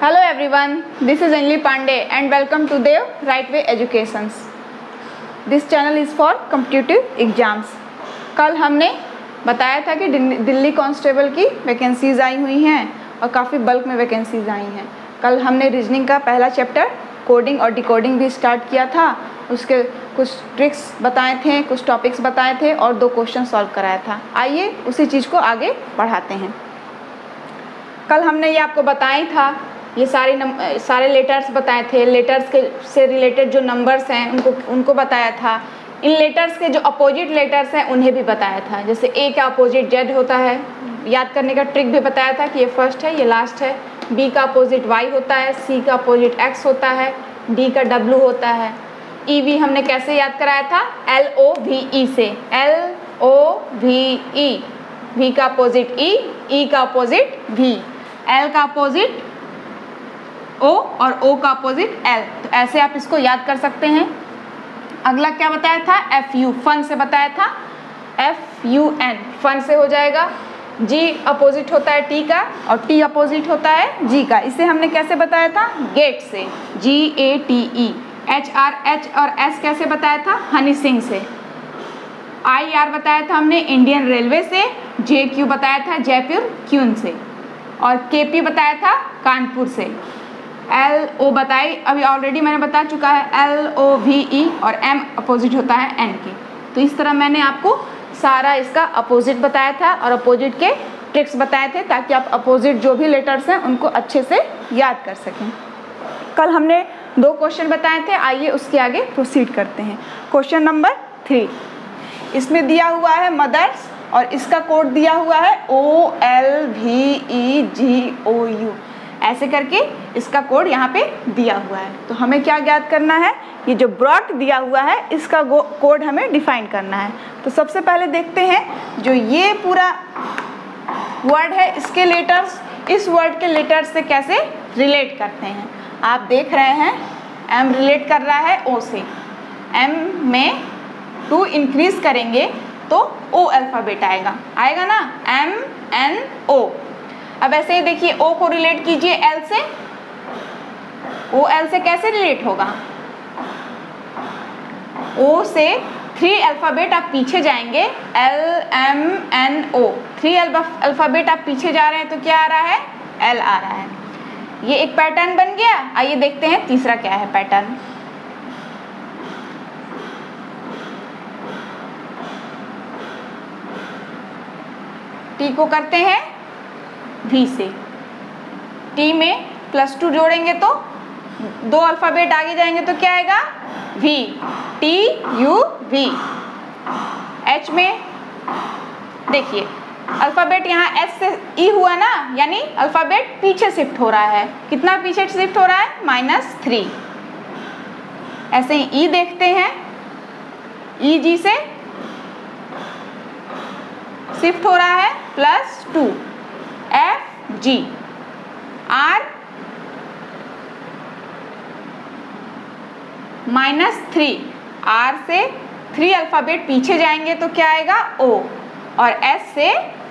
Hello everyone, this is Anjali Pandey and welcome to Dev Right Way Educations. This channel is for competitive exams. कल हमने बताया था कि Delhi constable की vacancies आई हुई हैं और काफ़ी बल्क में वैकेंसीज आई हैं। कल हमने रीजनिंग का पहला चैप्टर कोडिंग और डिकोडिंग भी स्टार्ट किया था। उसके कुछ ट्रिक्स बताए थे, कुछ टॉपिक्स बताए थे और 2 क्वेश्चन सॉल्व कराया था। आइए उसी चीज़ को आगे बढ़ाते हैं। कल हमने ये आपको बताया था, ये सारे लेटर्स बताए थे। लेटर्स के से रिलेटेड जो नंबर्स हैं उनको बताया था। इन लेटर्स के जो अपोजिट लेटर्स हैं उन्हें भी बताया था। जैसे ए का अपोजिट जेड होता है, याद करने का ट्रिक भी बताया था कि ये फर्स्ट है, ये लास्ट है। बी का अपोजिट वाई होता है, सी का अपोजिट एक्स होता है, डी का डब्ल्यू होता है। ई वी हमने कैसे याद कराया था? LOVE से, LOVE। वी का अपोजिट ई का अपोजिट वी, एल का अपोजिट ओ और ओ का अपोजिट एल। तो ऐसे आप इसको याद कर सकते हैं। अगला क्या बताया था? FU, फन से बताया था। FUN, फन से हो जाएगा। G अपोजिट होता है T का और T अपोजिट होता है G का। इसे हमने कैसे बताया था? गेट से, GATE। HR, H और S कैसे बताया था? हनी सिंह से। IR बताया था हमने इंडियन रेलवे से। JQ बताया था जयपुर क्यून से और KP बताया था कानपुर से। LO बताई अभी ऑलरेडी मैंने बता चुका है, LOVE और M अपोजिट होता है N के। तो इस तरह मैंने आपको सारा इसका अपोजिट बताया था और अपोजिट के ट्रिक्स बताए थे ताकि आप अपोजिट जो भी लेटर्स हैं उनको अच्छे से याद कर सकें। कल हमने 2 क्वेश्चन बताए थे, आइए उसके आगे प्रोसीड करते हैं। क्वेश्चन नंबर 3, इसमें दिया हुआ है मदर्स और इसका कोड दिया हुआ है OLVEGOU। ऐसे करके इसका कोड यहाँ पे दिया हुआ है। तो हमें क्या ज्ञात करना है? ये जो ब्रॉड दिया हुआ है इसका कोड हमें डिफाइन करना है। तो सबसे पहले देखते हैं जो ये पूरा वर्ड है इसके लेटर्स इस वर्ड के लेटर्स से कैसे रिलेट करते हैं। आप देख रहे हैं M रिलेट कर रहा है O से। M में 2 इंक्रीज करेंगे तो O अल्फ़ाबेट आएगा ना, MNO। अब ऐसे ही देखिए O को रिलेट कीजिए L से। O L से कैसे रिलेट होगा? O से 3 अल्फ़ाबेट आप पीछे जाएंगे, LMNO। 3 अल्फ़ाबेट आप पीछे जा रहे हैं तो क्या आ रहा है? L आ रहा है। ये एक पैटर्न बन गया। आइए देखते हैं तीसरा क्या है पैटर्न। T को करते हैं V से। T में +2 जोड़ेंगे तो 2 अल्फ़ाबेट आगे जाएंगे तो क्या आएगा? V, TUV। H में देखिए अल्फ़ाबेट यहाँ S से E हुआ ना, यानी अल्फ़ाबेट पीछे शिफ्ट हो रहा है। कितना पीछे शिफ्ट हो रहा है? -3। ऐसे ही E देखते हैं, EG से शिफ्ट हो रहा है +2। FG, R -3। R से 3 अल्फ़ाबेट पीछे जाएंगे तो क्या आएगा? O और S से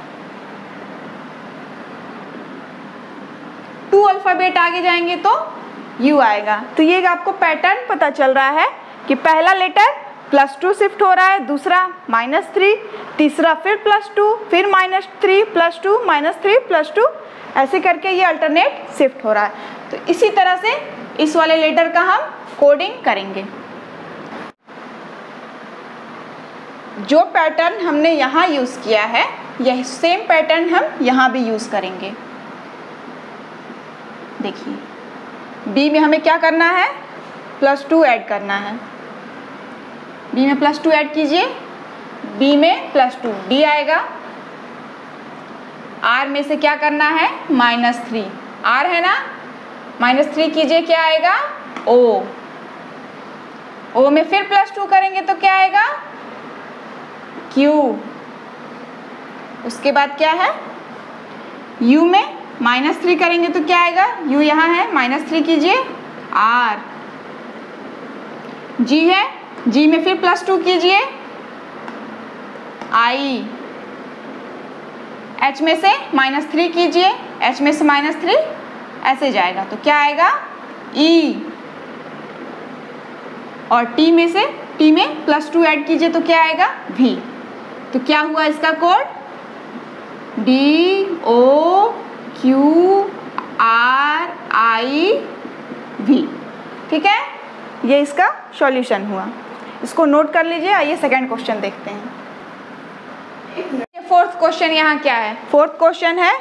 2 अल्फ़ाबेट आगे जाएंगे तो U आएगा। तो ये आपको पैटर्न पता चल रहा है कि पहला लेटर +2 शिफ्ट हो रहा है, दूसरा -3, तीसरा फिर +2, फिर -3 +2 -3 +2, ऐसे करके ये अल्टरनेट शिफ्ट हो रहा है। तो इसी तरह से इस वाले लेटर का हम कोडिंग करेंगे। जो पैटर्न हमने यहाँ यूज़ किया है यह सेम पैटर्न हम यहाँ भी यूज़ करेंगे। देखिए B में हमें क्या करना है? +2 ऐड करना है। B में +2 ऐड कीजिए। B में +2 D आएगा। R में से क्या करना है? -3। R है ना, -3 कीजिए, क्या आएगा? O। O में फिर +2 करेंगे तो क्या आएगा? Q। उसके बाद क्या है? U में -3 करेंगे तो क्या आएगा? U यहाँ है, -3 कीजिए, R। G है, G में फिर +2 कीजिए, I। H में से -3 कीजिए, H में से -3 ऐसे जाएगा, तो क्या आएगा E, और T में से T में +2 ऐड कीजिए तो क्या आएगा V। तो क्या हुआ इसका कोड DOQRIV, ठीक है। ये इसका सॉल्यूशन हुआ, इसको नोट कर लीजिए। आइए सेकंड क्वेश्चन देखते हैं। फोर्थ क्वेश्चन यहाँ क्या है, फोर्थ क्वेश्चन है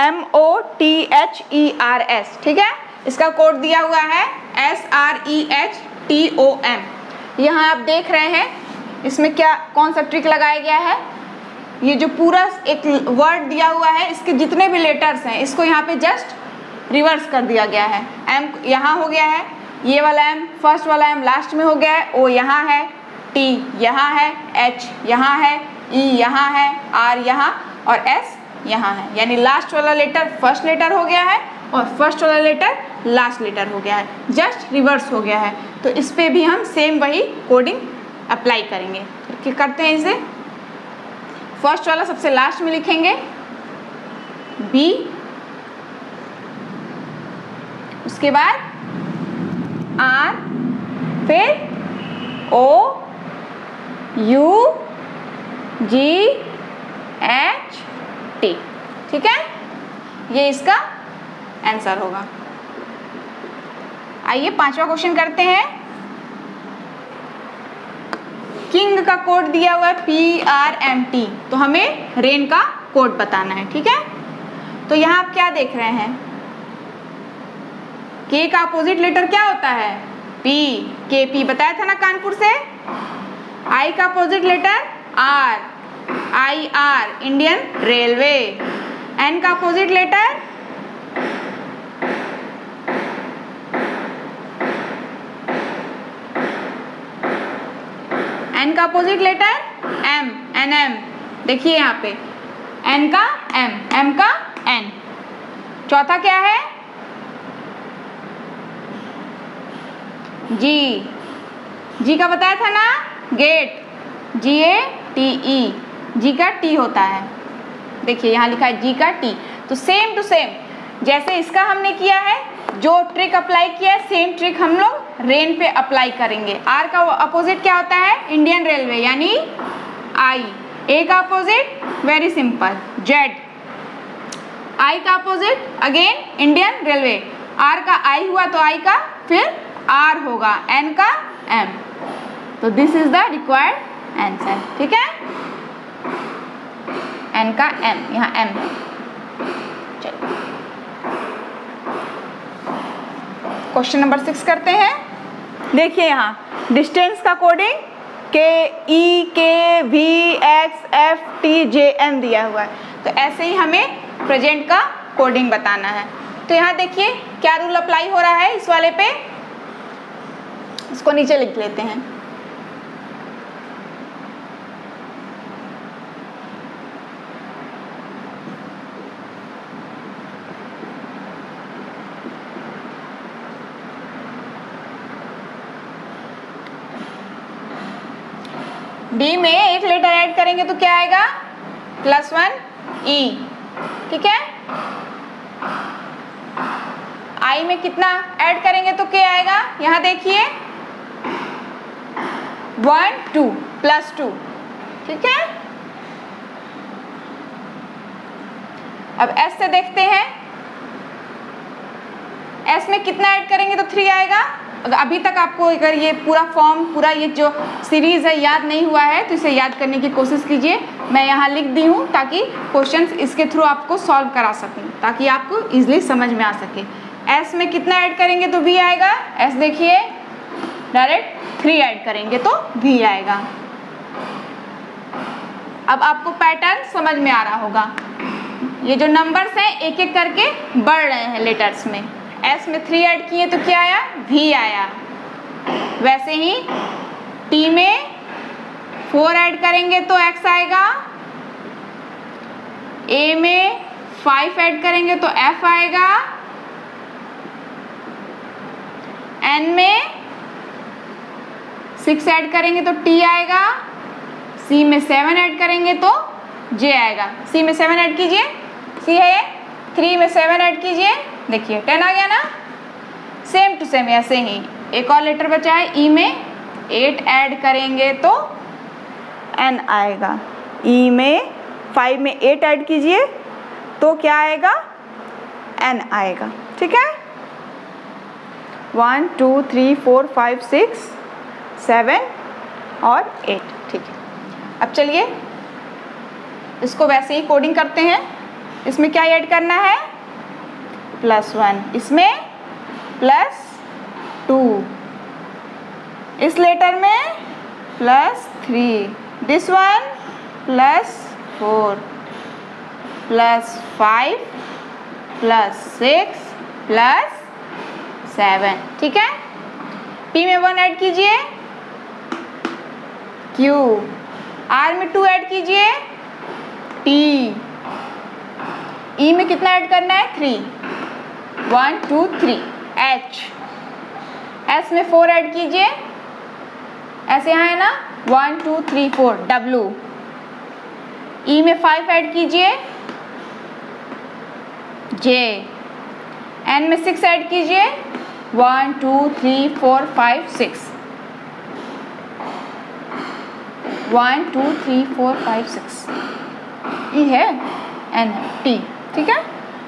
MOTHERS, ठीक है। इसका कोड दिया हुआ है SREHTOM। यहाँ आप देख रहे हैं इसमें क्या कौन सा ट्रिक लगाया गया है, ये जो पूरा एक वर्ड दिया हुआ है इसके जितने भी लेटर्स हैं इसको यहाँ पे जस्ट रिवर्स कर दिया गया है। M यहाँ हो गया है, ये वाला M फर्स्ट वाला M लास्ट में हो गया है, O यहाँ है, T यहाँ है, H यहाँ है, E यहाँ है, R यहाँ और S यहाँ है। यानी लास्ट वाला लेटर फर्स्ट लेटर हो गया है और फर्स्ट वाला लेटर लास्ट लेटर हो गया है, जस्ट रिवर्स हो गया है। तो इस पे भी हम सेम वही कोडिंग अप्लाई करेंगे। क्या करते हैं, इसे फर्स्ट वाला सबसे लास्ट में लिखेंगे B, उसके बाद R, फिर O U G H T, ठीक है। ये इसका आंसर होगा। आइए पांचवा क्वेश्चन करते हैं। किंग का कोड दिया हुआ है PRMT, तो हमें रेन का कोड बताना है, ठीक है। तो यहाँ आप क्या देख रहे हैं, K का अपोजिट लेटर क्या होता है P, KP बताया था ना कानपुर से। I का opposite letter R, IR Indian railway. N का अपोजिट लेटर N का अपोजिट लेटर M, NM। देखिए यहाँ पे N का M, M का N। चौथा क्या है G, G का बताया था ना गेट, GATE, G का T होता है। देखिए यहाँ लिखा है G का T। तो सेम टू सेम जैसे इसका हमने किया है, जो ट्रिक अप्लाई किया है सेम ट्रिक हम लोग रेन पे अप्लाई करेंगे। R का अपोजिट क्या होता है इंडियन रेलवे यानी I। A का opposite very simple Z। I का opposite again Indian railway. R का I हुआ तो I का फिर R होगा, N का M। तो this is the required answer, ठीक है। N का M, यहाँ M है। चलिए क्वेश्चन नंबर 6 करते हैं। देखिए यहाँ डिस्टेंस का कोडिंग KEKVXFTJM दिया हुआ है, तो ऐसे ही हमें प्रेजेंट का कोडिंग बताना है। तो यहाँ देखिए क्या रूल अप्लाई हो रहा है इस वाले पे, इसको नीचे लिख लेते हैं। डी में एक लेटर ऐड करेंगे तो क्या आएगा +1 E, ठीक है। आई में कितना ऐड करेंगे तो क्या आएगा, यहाँ देखिए 1 2 +2, ठीक है। अब S से देखते हैं, S में कितना ऐड करेंगे तो 3 आएगा। अभी तक आपको अगर ये पूरा फॉर्म, पूरा ये जो सीरीज है याद नहीं हुआ है तो इसे याद करने की कोशिश कीजिए। मैं यहाँ लिख दी हूँ ताकि क्वेश्चंस इसके थ्रू आपको सॉल्व करा सकूँ, ताकि आपको इजीली समझ में आ सके। S में कितना ऐड करेंगे तो V आएगा। S देखिए डायरेक्ट 3 ऐड करेंगे तो V आएगा। अब आपको पैटर्न समझ में आ रहा होगा, ये जो नंबर्स हैं एक एक करके बढ़ रहे हैं लेटर्स में। S में 3 ऐड किए तो क्या आया V आया। वैसे ही T में 4 ऐड करेंगे तो X आएगा। A में 5 ऐड करेंगे तो F आएगा। N में 6 ऐड करेंगे तो T आएगा। C में 7 ऐड करेंगे तो J आएगा। C में 7 ऐड कीजिए, C है 3 में 7 ऐड कीजिए देखिए 10 आ गया ना। सेम टू सेम ऐसे ही एक और लेटर बचा है, ई में 8 ऐड करेंगे तो n आएगा। ई में 5 में 8 ऐड कीजिए तो क्या आएगा, n आएगा। ठीक है, 1 2 3 4 5 6 7 और 8। ठीक है, अब चलिए इसको वैसे ही कोडिंग करते हैं। इसमें क्या ऐड करना है, +1, इसमें +2, इस लेटर में +3, दिस वन +4, +5, +6, +7। ठीक है, P में 1 ऐड कीजिए, Q, R में 2 ऐड कीजिए, T, E में कितना ऐड करना है, 3, 1 2 3, H, S में 4 ऐड कीजिए, ऐसे यहाँ है ना 1 2 3 4, W, E में 5 ऐड कीजिए, J, N में 6 ऐड कीजिए, 1 2 3 4 5 6, 1 2 3 4 5 6, E है, N है, T। ठीक है,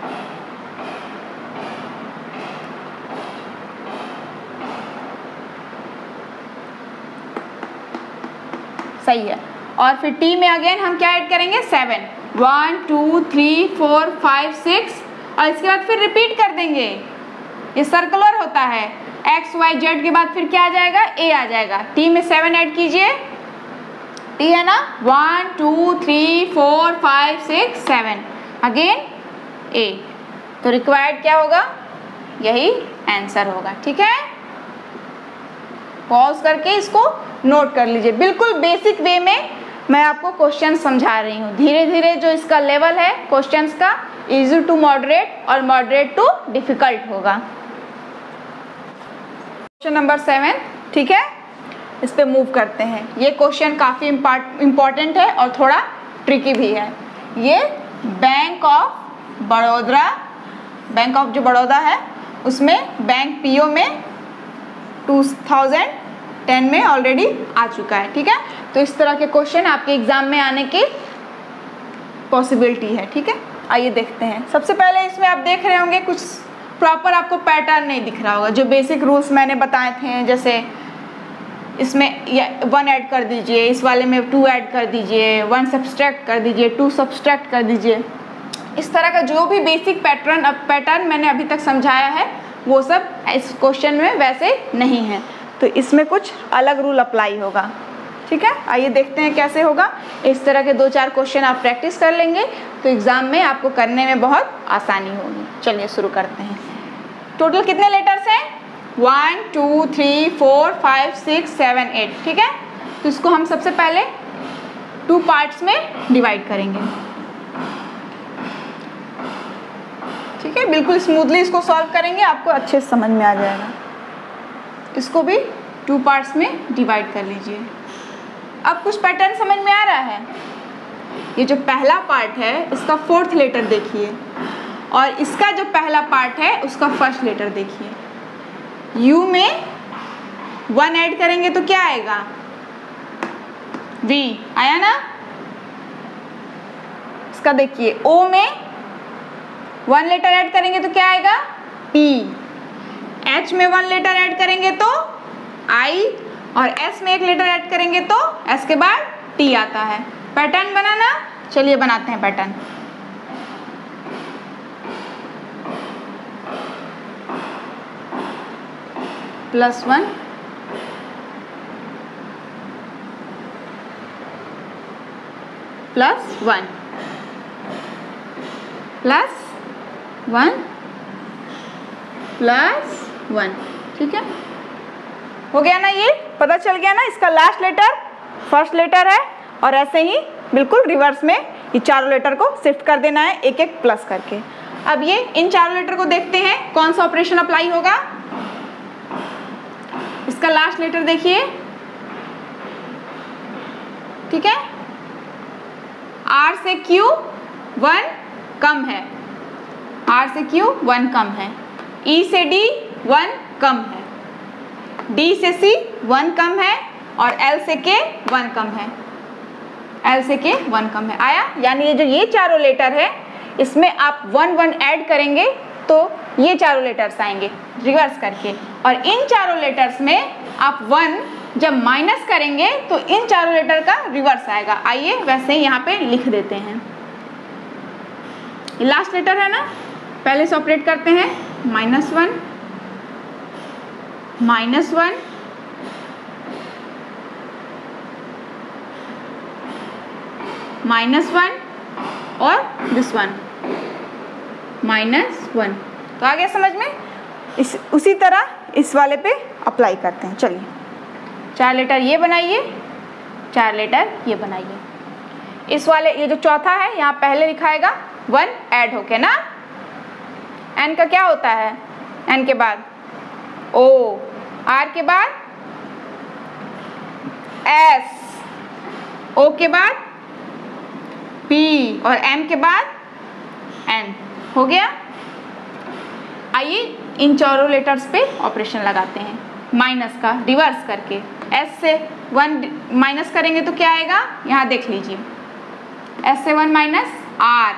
सही है। और फिर T में अगेन हम क्या ऐड करेंगे, 7, 1 2 3 4 5 6, और इसके बाद फिर रिपीट कर देंगे। ये सर्कुलर होता है, X Y Z के बाद फिर क्या आ जाएगा, A आ जाएगा। T में 7 ऐड कीजिए, T है ना 1 2 3 4 5 6 7, अगेन A, तो रिक्वायर्ड क्या होगा, यही आंसर होगा। ठीक है, पॉज करके इसको नोट कर लीजिए। बिल्कुल बेसिक वे में मैं आपको क्वेश्चन समझा रही हूँ। धीरे धीरे जो इसका लेवल है क्वेश्चंस का, इजी टू मॉडरेट और मॉडरेट टू डिफिकल्ट होगा। क्वेश्चन नंबर 7, ठीक है, इस पे मूव करते हैं। ये क्वेश्चन काफ़ी इम्पॉर्टेंट है और थोड़ा ट्रिकी भी है। ये bank of Baroda, bank of जो बड़ौदा है उसमें बैंक पीओ में 2010 में ऑलरेडी आ चुका है। ठीक है, तो इस तरह के क्वेश्चन आपके एग्जाम में आने की पॉसिबिलिटी है। ठीक है, आइए देखते हैं। सबसे पहले इसमें आप देख रहे होंगे कुछ प्रॉपर आपको पैटर्न नहीं दिख रहा होगा। जो बेसिक रूल्स मैंने बताए थे, जैसे इसमें 1 ऐड कर दीजिए, इस वाले में 2 ऐड कर दीजिए, 1 सब्सट्रैक्ट कर दीजिए, 2 सब्सट्रैक्ट कर दीजिए, इस तरह का जो भी बेसिक पैटर्न मैंने अभी तक समझाया है वो सब इस क्वेश्चन में वैसे नहीं है। तो इसमें कुछ अलग रूल अप्लाई होगा। ठीक है, आइए देखते हैं कैसे होगा। इस तरह के 2-4 क्वेश्चन आप प्रैक्टिस कर लेंगे तो एग्जाम में आपको करने में बहुत आसानी होगी। चलिए शुरू करते हैं। टोटल कितने लेटर्स हैं, 1 2 3 4 5 6 7 8। ठीक है, तो इसको हम सबसे पहले 2 पार्ट्स में डिवाइड करेंगे। ठीक है, बिल्कुल स्मूथली इसको सॉल्व करेंगे, आपको अच्छे से समझ में आ जाएगा। इसको भी 2 पार्ट्स में डिवाइड कर लीजिए। अब कुछ पैटर्न समझ में आ रहा है। ये जो पहला पार्ट है इसका 4th लेटर देखिए, और इसका जो पहला पार्ट है उसका 1st लेटर देखिए। U में 1 ऐड करेंगे तो क्या आएगा, V आया ना। इसका देखिए O में 1 लेटर ऐड करेंगे तो क्या आएगा, P। H में 1 लेटर ऐड करेंगे तो I, और S में 1 लेटर ऐड करेंगे तो S के बाद T आता है। पैटर्न बनाना, चलिए बनाते हैं पैटर्न। +1 +1 +1 +1। ठीक है, हो गया ना, ये पता चल गया ना। इसका लास्ट लेटर 1st लेटर है, और ऐसे ही बिल्कुल रिवर्स में ये चारों लेटर को शिफ्ट कर देना है, एक एक प्लस करके। अब ये इन चारों लेटर को देखते हैं कौन सा ऑपरेशन अप्लाई होगा। इसका लास्ट लेटर देखिए, ठीक है, R से Q 1 कम है, R से Q 1 कम है, E से D 1 कम है, D से C 1 कम है और L से K 1 कम है, L से K 1 कम है। आया? यानी ये जो ये चारों लेटर है इसमें आप 1 1 ऐड करेंगे तो ये चारों लेटर्स आएंगे रिवर्स करके, और इन चारों लेटर्स में आप 1 जब माइनस करेंगे तो इन चारों लेटर का रिवर्स आएगा। आइए वैसे ही यहाँ पे लिख देते हैं। लास्ट लेटर है ना, पहले से ऑपरेट करते हैं। -1 -1 -1 और दिस वन -1। तो आ गया समझ में? उसी तरह इस वाले पे अप्लाई करते हैं। चलिए 4 लेटर ये बनाइए, 4 लेटर ये बनाइए। इस वाले ये जो चौथा है यहाँ पहले लिखाएगा 1 ऐड होके ना, एन का क्या होता है, एन के बाद ओ, आर के बाद एस, ओ के बाद पी और एम के बाद एन। हो गया? आइए इन चारों लेटर्स पे ऑपरेशन लगाते हैं माइनस का रिवर्स करके। एस से 1 माइनस करेंगे तो क्या आएगा, यहाँ देख लीजिए। एस से 1 माइनस आर,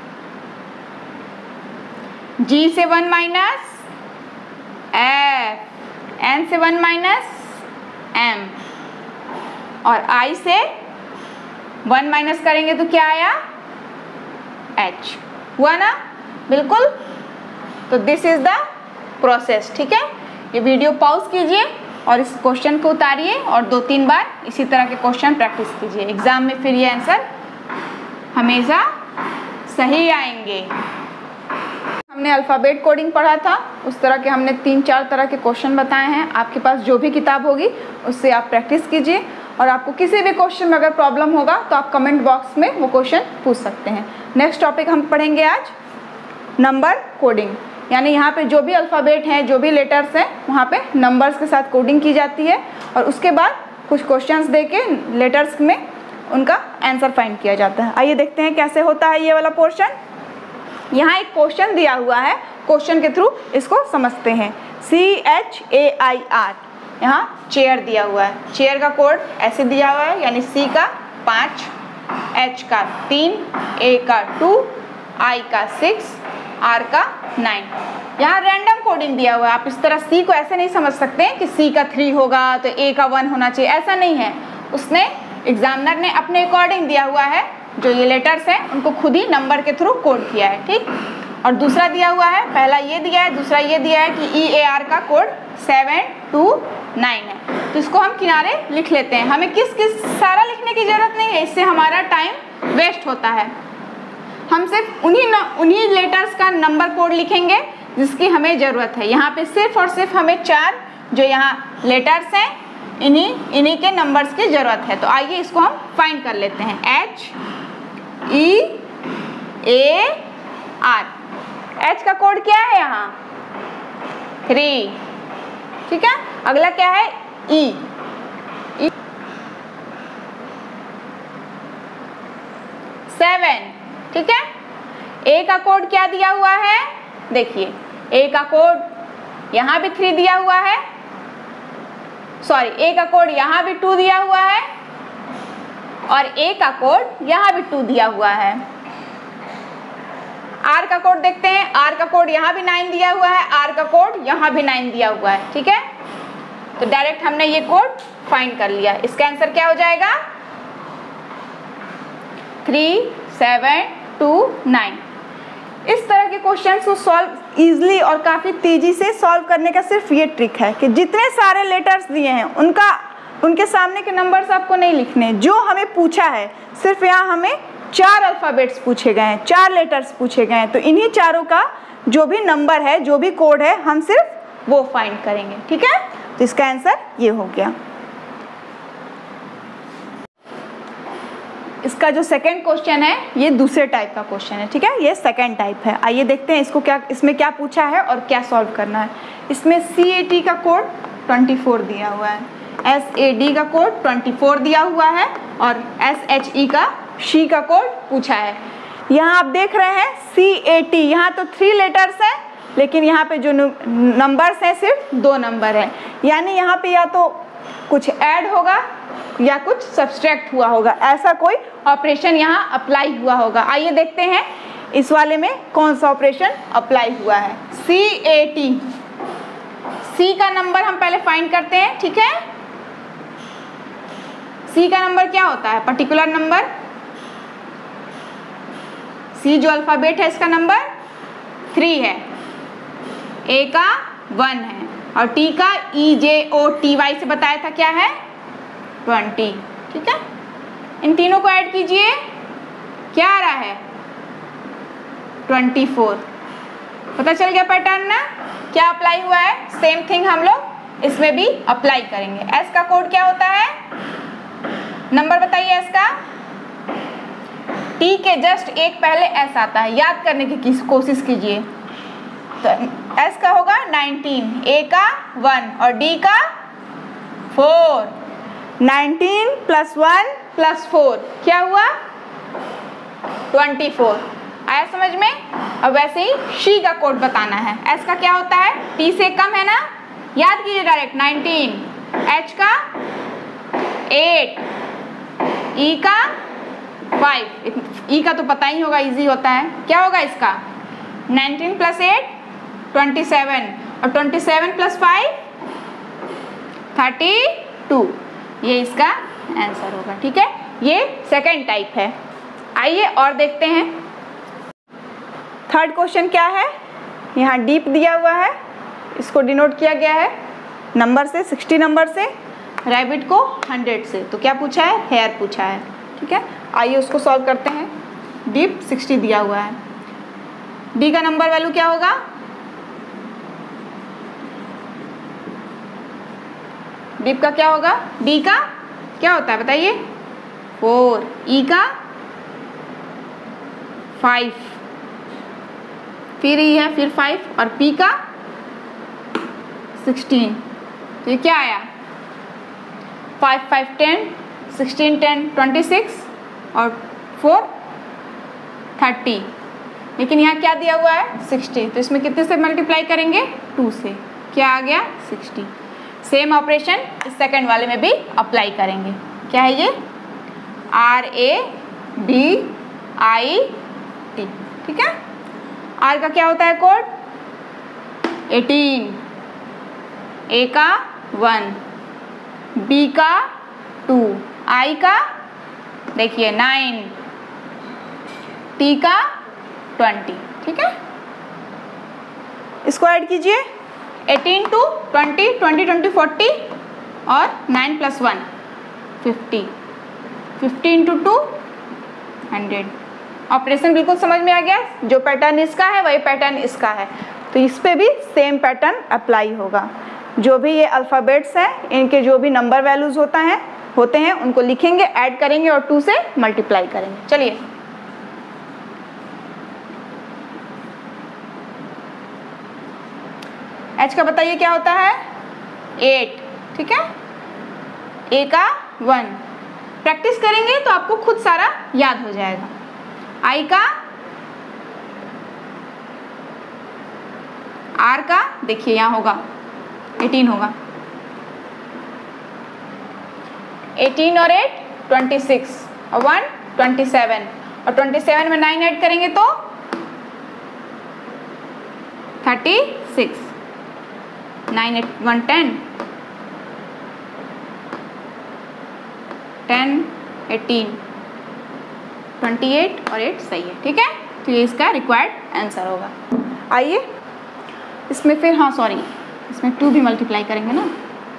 जी से 1 माइनस एफ, एन से 1 माइनस एम और आई से 1 माइनस करेंगे तो क्या आया, एच। हुआ ना? बिल्कुल। तो दिस इज द प्रोसेस। ठीक है, ये वीडियो पॉज कीजिए और इस क्वेश्चन को उतारिए और 2-3 बार इसी तरह के क्वेश्चन प्रैक्टिस कीजिए। एग्जाम में फिर ये आंसर हमेशा सही आएंगे। हमने अल्फ़ाबेट कोडिंग पढ़ा था, उस तरह के हमने 3-4 तरह के क्वेश्चन बताए हैं। आपके पास जो भी किताब होगी उससे आप प्रैक्टिस कीजिए, और आपको किसी भी क्वेश्चन में अगर प्रॉब्लम होगा तो आप कमेंट बॉक्स में वो क्वेश्चन पूछ सकते हैं। नेक्स्ट टॉपिक हम पढ़ेंगे आज नंबर कोडिंग, यानी यहाँ पे जो भी अल्फ़ाबेट हैं, जो भी लेटर्स हैं, वहाँ पे नंबर्स के साथ कोडिंग की जाती है और उसके बाद कुछ क्वेश्चंस देके लेटर्स में उनका आंसर फाइंड किया जाता है। आइए देखते हैं कैसे होता है ये वाला पोर्शन। यहाँ एक क्वेश्चन दिया हुआ है, क्वेश्चन के थ्रू इसको समझते हैं। CHAIR, यहाँ चेयर दिया हुआ है, चेयर का कोड ऐसे दिया हुआ है, यानी C का 5, H का 3, A का 2, I का 6, R का 9। यहाँ रैंडम कोडिंग दिया हुआ है। आप इस तरह C को ऐसे नहीं समझ सकते कि C का 3 होगा तो A का 1 होना चाहिए, ऐसा नहीं है। उसने एग्जामिनर ने अपने अकॉर्डिंग दिया हुआ है, जो ये लेटर्स हैं उनको खुद ही नंबर के थ्रू कोड किया है। ठीक, और दूसरा दिया हुआ है, पहला ये दिया है, दूसरा ये दिया है कि EAR का कोड 729 है। तो इसको हम किनारे लिख लेते हैं। हमें किस सारा लिखने की जरूरत नहीं है, इससे हमारा टाइम वेस्ट होता है। हम सिर्फ उन्हीं लेटर्स का नंबर कोड लिखेंगे जिसकी हमें ज़रूरत है। यहाँ पे सिर्फ और सिर्फ हमें 4 जो यहाँ लेटर्स हैं इन्हीं के नंबर्स की ज़रूरत है। तो आइए इसको हम फाइंड कर लेते हैं। HEAR, H का कोड क्या है यहाँ, 3। ठीक है, अगला क्या है, E 7। ठीक है, A का कोड क्या दिया हुआ है, देखिए A का कोड यहाँ भी 3 दिया हुआ है, सॉरी A का कोड यहाँ भी 2 दिया हुआ है और A का कोड यहाँ भी 2 दिया हुआ है। R का कोड देखते हैं, R का कोड यहाँ भी 9 दिया हुआ है, R का कोड यहाँ भी 9 दिया हुआ है। ठीक है, तो डायरेक्ट हमने ये कोड फाइंड कर लिया। इसका आंसर क्या हो जाएगा, 3, 7, 2, 9। इस तरह के क्वेश्चंस को सॉल्व इजीली और काफ़ी तेज़ी से सॉल्व करने का सिर्फ ये ट्रिक है कि जितने सारे लेटर्स दिए हैं उनके सामने के नंबर्स आपको नहीं लिखने। जो हमें पूछा है, सिर्फ यहाँ हमें 4 अल्फ़ाबेट्स पूछे गए हैं, 4 लेटर्स पूछे गए हैं, तो इन्हीं चारों का जो भी नंबर है, जो भी कोड है, हम सिर्फ वो फाइंड करेंगे। ठीक है, तो इसका आंसर ये हो गया। इसका जो सेकंड क्वेश्चन है ये दूसरे टाइप का क्वेश्चन है। ठीक है, ये सेकंड टाइप है। आइए देखते हैं इसमें क्या पूछा है और क्या सॉल्व करना है। इसमें CAT का कोड 24 दिया हुआ है, SAD का कोड 24 दिया हुआ है और SHE का शी का कोड पूछा है। यहाँ आप देख रहे हैं CAT, यहाँ तो 3 लेटर्स हैं, लेकिन यहाँ पे जो नंबर्स हैं सिर्फ 2 नंबर हैं, यानी यहाँ पे या तो कुछ ऐड होगा या कुछ सब्सट्रैक्ट हुआ होगा, ऐसा कोई ऑपरेशन यहाँ अप्लाई हुआ होगा। आइए देखते हैं इस वाले में कौन सा ऑपरेशन अप्लाई हुआ है। CAT, C का नंबर हम पहले फाइंड करते हैं, ठीक है। C का नंबर क्या होता है? Particular number. C जो अल्फाबेट है इसका नंबर 3 है, A का 1 है और T का EJOTY से बताया था क्या है? 20, ठीक है। इन तीनों को ऐड कीजिए, क्या आ रहा है? 24। पता चल गया पैटर्न ना, क्या अप्लाई हुआ है? सेम थिंग हम लोग इसमें भी अप्लाई करेंगे। S का कोड क्या होता है? नंबर बताइए S का। T के जस्ट एक पहले S आता है, याद करने की कोशिश कीजिए। तो S का होगा 19, A का 1 और D का 4। 19 + 1 + 4 क्या हुआ? 24। आया समझ में? अब वैसे ही C का कोड बताना है। S का क्या होता है? T से कम है ना, याद कीजिए डायरेक्ट 19, H का 8, E का 5, E का तो पता ही होगा, इजी होता है। क्या होगा इसका? 19 + 8 27 और 27 + 5 32, ये इसका आंसर होगा, ठीक है। ये सेकेंड टाइप है। आइए और देखते हैं थर्ड क्वेश्चन क्या है। यहाँ डीप दिया हुआ है, इसको डिनोट किया गया है नंबर से, 60 नंबर से, रैबिट को 100 से। तो क्या पूछा है? हेयर पूछा है, ठीक है। आइए उसको सॉल्व करते हैं। डीप 60 दिया हुआ है, डी का नंबर वैल्यू क्या होगा? डीप का क्या होगा? डी का क्या होता है बताइए? 4, ई का 5, फिर ई है, फिर 5 और पी का 16। तो ये क्या आया? 5 5 10, 16 10 26 और 4 30। लेकिन यहाँ क्या दिया हुआ है? 60। तो इसमें कितने से मल्टीप्लाई करेंगे? 2 से। क्या आ गया? 60। सेम ऑपरेशन इस सेकंड वाले में भी अप्लाई करेंगे। क्या है ये? RABIT, ठीक है। आर का क्या होता है कोड? 18, ए का 1, बी का 2, आई का देखिए 9, टी का 20, ठीक है। इसको ऐड कीजिए, 18 to 20, 20 20 40 और 9 + 1 50, 50 × 2 100। ऑपरेशन बिल्कुल समझ में आ गया। जो पैटर्न इसका है वही पैटर्न इसका है, तो इस पे भी सेम पैटर्न अप्लाई होगा। जो भी ये अल्फ़ाबेट्स हैं, इनके जो भी नंबर वैल्यूज़ होते हैं उनको लिखेंगे, ऐड करेंगे और 2 से मल्टीप्लाई करेंगे। चलिए H का बताइए क्या होता है? 8, ठीक है। A का 1, प्रैक्टिस करेंगे तो आपको खुद सारा याद हो जाएगा। I का, R का देखिए यहाँ होगा 18 होगा, 18 और 8 26 और 1 27 और 27 में 9 ऐड करेंगे तो 36, 9 8 1 10, 10 18 28 और 8 सही है, ठीक है। तो ये इसका रिक्वायर्ड आंसर होगा। आइए इसमें फिर इसमें 2 भी मल्टीप्लाई करेंगे ना,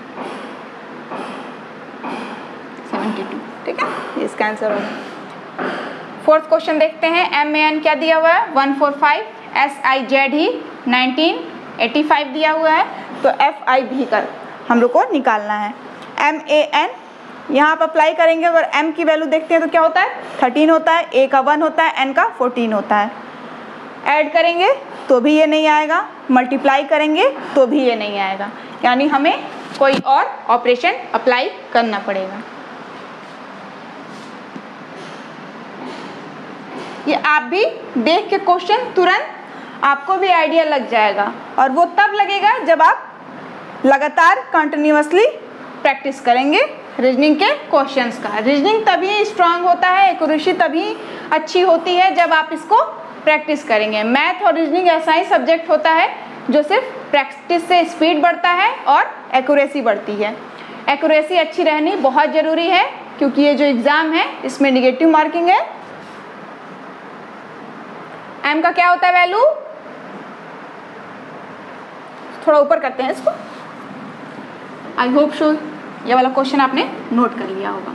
72, ठीक है। ये इसका आंसर होगा। फोर्थ क्वेश्चन देखते हैं। MAN क्या दिया हुआ है? 145, SIZ ही 1985 दिया हुआ है, तो FIB का हम लोग को निकालना है। MAN यहाँ आप अप्लाई करेंगे, अगर M की वैल्यू देखते हैं तो क्या होता है? 13 होता है, A का 1 होता है, N का 14 होता है। ऐड करेंगे तो भी ये नहीं आएगा, मल्टीप्लाई करेंगे तो भी ये नहीं आएगा, यानी हमें कोई और ऑपरेशन अप्लाई करना पड़ेगा। ये आप भी देख के क्वेश्चन तुरंत आपको भी आइडिया लग जाएगा, और वो तब लगेगा जब आप लगातार कंटिन्यूअसली प्रैक्टिस करेंगे रीजनिंग के क्वेश्चंस का। रीजनिंग तभी स्ट्रांग होता है, एक्यूरेसी तभी अच्छी होती है जब आप इसको प्रैक्टिस करेंगे। मैथ और रीजनिंग ऐसा ही सब्जेक्ट होता है जो सिर्फ प्रैक्टिस से स्पीड बढ़ता है और एक्यूरेसी बढ़ती है। एक्यूरेसी अच्छी रहनी बहुत ज़रूरी है, क्योंकि ये जो एग्ज़ाम है इसमें निगेटिव मार्किंग है। एम का क्या होता है वैल्यू, थोड़ा ऊपर करते हैं इसको। आई होप सो ये वाला क्वेश्चन आपने नोट कर लिया होगा।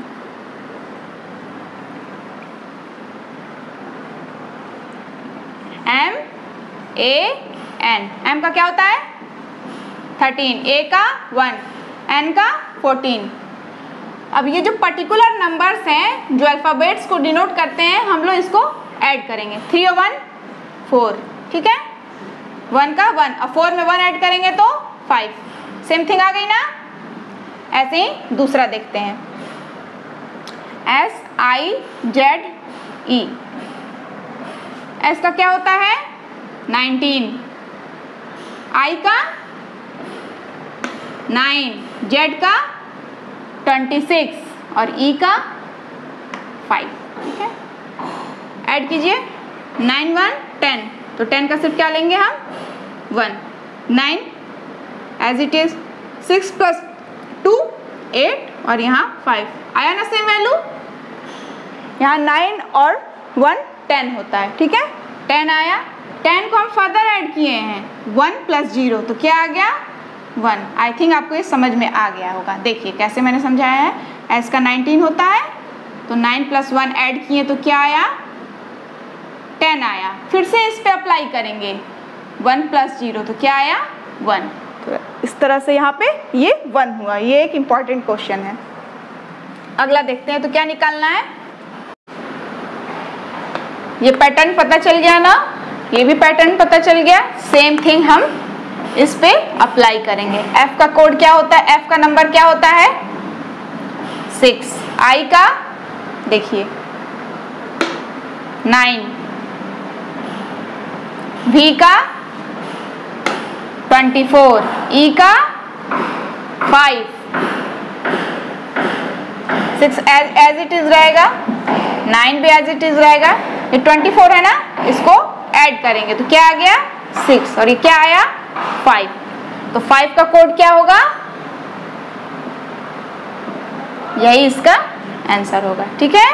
एम ए एन, एम का क्या होता है 13, ए का 1, एन का 14। अब ये जो पर्टिकुलर नंबर्स हैं जो अल्फ़ाबेट्स को डिनोट करते हैं, हम लोग इसको ऐड करेंगे। 3 और 1 4, ठीक है। 1 का 1 और 4 में 1 ऐड करेंगे तो 5। सेम थिंग आ गई ना। ऐसे ही दूसरा देखते हैं, SIZE, एस का क्या होता है 19, I का 9, Z का 26 और E का 5, ठीक है। ऐड कीजिए 9 1 10, तो 10 का सिर्फ क्या लेंगे हम 1, 9 एज इट इज, 6 + 2 8 और यहाँ 5 आया ना सेम वैल्यू। यहाँ 9 और 1 10 होता है, ठीक है। 10 आया, 10 को हम फर्दर ऐड किए हैं 1 + 0, तो क्या आ गया 1। आई थिंक आपको ये समझ में आ गया होगा। देखिए कैसे मैंने समझाया है। एस का 19 होता है, तो 9 + 1 ऐड किए तो क्या आया 10 आया। फिर से इस पे अप्लाई करेंगे 1 + 0, तो क्या आया 1। तो इस तरह से यहाँ पे ये 1 हुआ। ये एक इम्पॉर्टेंट क्वेश्चन है। अगला देखते हैं, तो क्या निकालना है। ये पैटर्न पता चल गया ना, ये भी पैटर्न पता चल गया। सेम थिंग हम इस पे अप्लाई करेंगे। एफ का कोड क्या होता है, एफ का नंबर क्या होता है 6, आई का देखिए 9, V का 24, E का 5, 6 एज इट इज रहेगा, 9 भी एज इट इज रहेगा। ये 24 है ना, इसको ऐड करेंगे तो क्या आ गया 6 और ये क्या आया 5। तो 5 का कोड क्या होगा, यही इसका आंसर होगा, ठीक है।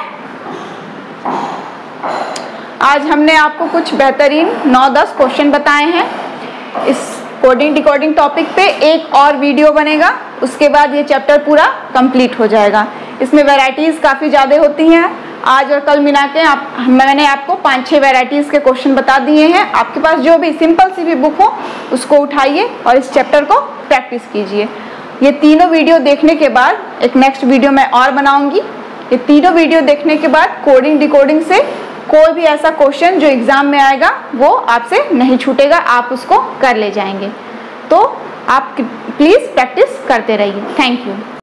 आज हमने आपको कुछ बेहतरीन 9-10 क्वेश्चन बताए हैं। इस कोडिंग डिकोडिंग टॉपिक पे एक और वीडियो बनेगा, उसके बाद ये चैप्टर पूरा कंप्लीट हो जाएगा। इसमें वैरायटीज़ काफ़ी ज़्यादा होती हैं। आज और कल मिला के मैंने आपको 5-6 वैरायटीज़ के क्वेश्चन बता दिए हैं। आपके पास जो भी सिंपल सी भी बुक हो उसको उठाइए और इस चैप्टर को प्रैक्टिस कीजिए। ये तीनों वीडियो देखने के बाद एक नेक्स्ट वीडियो मैं और बनाऊंगी। ये तीनों वीडियो देखने के बाद कोडिंग डिकोडिंग से कोई भी ऐसा क्वेश्चन जो एग्जाम में आएगा वो आपसे नहीं छूटेगा, आप उसको कर ले जाएंगे। तो आप प्लीज़ प्रैक्टिस करते रहिए। Thank you.